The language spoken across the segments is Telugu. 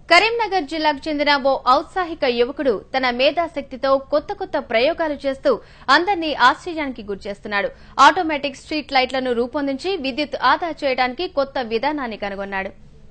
కరీంనగర్ జిల్లాకు చెందిన ఓ ఔత్సాహిక యువకుడు తన మేధాశక్తితో కొత్త ప్రయోగాలు చేస్తూ అందరినీ ఆశ్చర్యానికి గురిచేస్తున్నాడు. ఆటోమేటిక్ స్ట్రీట్ లైట్లను రూపొందించి విద్యుత్ ఆదా చేయడానికి కొత్త విధానాన్ని కనుగొన్నాడు.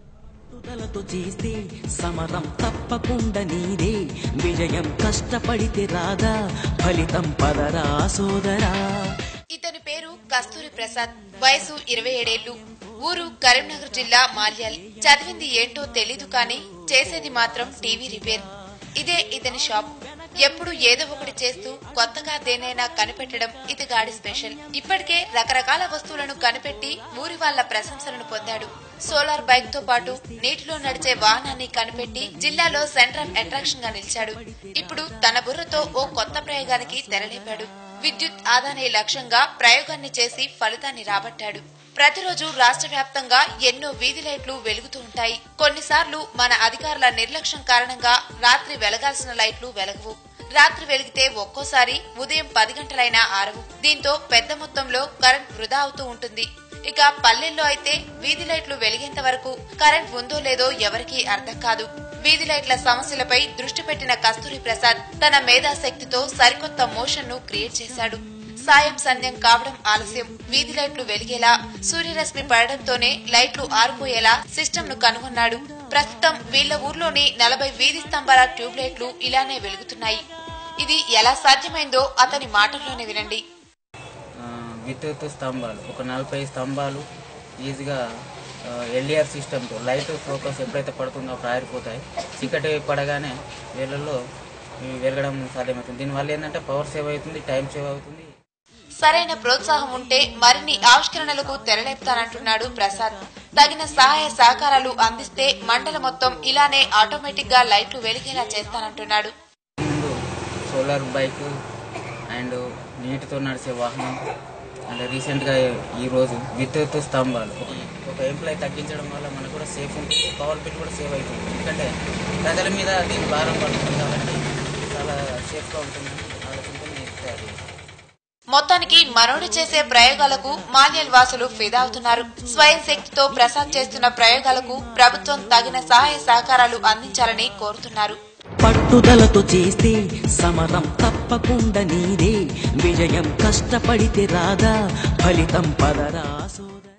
సమరం తప్పకుండా నీదే, విజయం కష్టపడితే రాదా, ఫలితం పదరా సోదరా. ఇతని పేరు కస్తూరి ప్రసాద్, వయసు 27 ఏళ్లు. ఊరు కరీంనగర్ జిల్లా మాల్యాల్. చదివింది ఏంటో తెలీదు కానీ చేసేది మాత్రం టీవీ రిపేర్. ఇదే ఇతని షాప్. ఎప్పుడు ఏదో ఒకటి చేస్తూ కొత్తగా దేనైనా కనిపెట్టడం ఇతగాడి స్పెషల్. ఇప్పటికే రకరకాల వస్తువులను కనిపెట్టి ఊరి వాళ్ల ప్రశంసలను పొందాడు. సోలార్ బైక్ తో పాటు నీటిలో నడిచే వాహనాన్ని కనిపెట్టి జిల్లాలో సెంటర్ ఆఫ్ అట్రాక్షన్ గా నిలిచాడు. ఇప్పుడు తన బుర్రతో ఓ కొత్త ప్రయోగానికి తెరలేపాడు. విద్యుత్ ఆదానే లక్ష్యంగా ప్రయోగాన్ని చేసి ఫలితాన్ని రాబట్టాడు. ప్రతిరోజు రాష్ట్ర వ్యాప్తంగా ఎన్నో వీధి లైట్లు వెలుగుతూ ఉంటాయి. కొన్నిసార్లు మన అధికారుల నిర్లక్ష్యం కారణంగా రాత్రి వెలగాల్సిన లైట్లు వెలగవు. రాత్రి వెలిగితే ఒక్కోసారి ఉదయం 10 గంటలైనా ఆరవు. దీంతో పెద్ద మొత్తంలో కరెంట్ వృధా అవుతూ ఉంటుంది. ఇక పల్లెల్లో అయితే వీధి లైట్లు వెలిగేంత వరకు కరెంట్ ఉందో లేదో ఎవరికీ అర్థం కాదు. వీధి లైట్ల సమస్యలపై దృష్టి పెట్టిన కస్తూరి ప్రసాద్ తన మేధాశక్తితో సరికొత్త మోషన్ ను క్రియేట్ చేశాడు. సాయం సంధ్యం కావడం ఆలస్యం, వీధి లైట్లు వెలిగేలా, సూర్యరశ్మి పడడంతోనే లైట్లు ఆరిపోయేలా సిస్టమ్ ను కనుగొన్నాడు. ప్రస్తుతం వీళ్ల ఊర్లోని 40 వీధి స్తంభాల ట్యూబ్ లైట్లు ఇలానే వెలుగుతున్నాయి. ఇది ఎలా సాధ్యమైందో అతని మాటల్లోనే వినండి. విద్యుత్ స్తంభాలు ఒక 40 స్తంభాలు ఈజీగా ఎల్ఈఆర్ సిస్టమ్తో లైట్ ఫోకస్ ఎప్పుడైతే పడుతుందో అప్పుడు ఆరిపోతాయి. చీకటి పడగానే వీళ్ళల్లో వెలగడం సాధ్యమవుతుంది. దీనివల్ల ఏంటంటే పవర్ సేవ్ అవుతుంది, టైం సేవ్ అవుతుంది. సరైన ప్రోత్సాహం ఉంటే మరిన్ని ఆవిష్కరణలకు తెరలేపుతానంటున్నాడు ప్రసాద్. తగిన సహాయ సహకారాలు అందిస్తే మండలం మొత్తం ఇలానే ఆటోమేటిక్ గా లైట్లు వెలిగేలా చేస్తానంటున్నాడు. ముందు సోలార్ బైక్ అండ్ నీటితో నడిచే వాహనం అండ్ రీసెంట్ గా ఈ రోజు విద్యుత్ స్తంభాలు ఒక ఎంప్లాయ్ తగ్గించడం వల్ల మనకు కూడా సేఫ్ ఉంటుంది, పవర్ బిల్ కూడా సేవ్ అవుతుంది. ఎందుకంటే ప్రజల మీద దీని భారం పడుతుంది కాబట్టి చాలా సేఫ్ గా ఉంటుందని ఆలోచనతో తయారు. మొత్తానికి మనోడు చేసే ప్రయోగాలకు మాల్యాల్ వాసులు ఫిదా అవుతున్నారు. స్వయం శక్తితో ప్రసాద్ చేస్తున్న ప్రయోగాలకు ప్రభుత్వం తగిన సహాయ సహకారాలు అందించాలని కోరుతున్నారు. పట్టుదలతో చేస్తే సమరం తప్పకుండా నీదే, విజయం కష్టపడితే రాదా, ఫలితం పదరా.